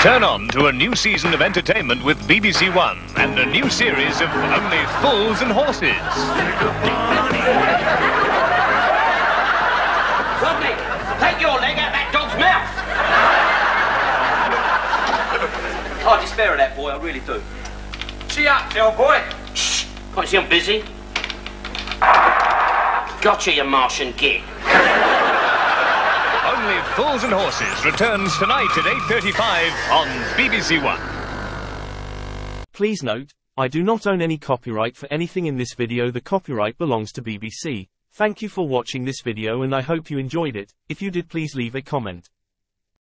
Turn on to a new season of entertainment with BBC One and a new series of only Fools and Horses. Rodney, take your leg out that dog's mouth. I despair of that boy, I really do. See up, old boy. Shh, can't see I'm busy. Gotcha, you Martian git. Only Fools and Horses returns tonight at 8:35 on BBC One. Please note, I do not own any copyright for anything in this video. The copyright belongs to BBC. Thank you for watching this video and I hope you enjoyed it. If you did, please leave a comment.